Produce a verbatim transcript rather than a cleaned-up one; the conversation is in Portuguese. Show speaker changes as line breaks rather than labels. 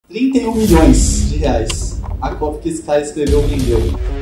trinta e um milhões de reais. A cópia que esse cara escreveu vendeu.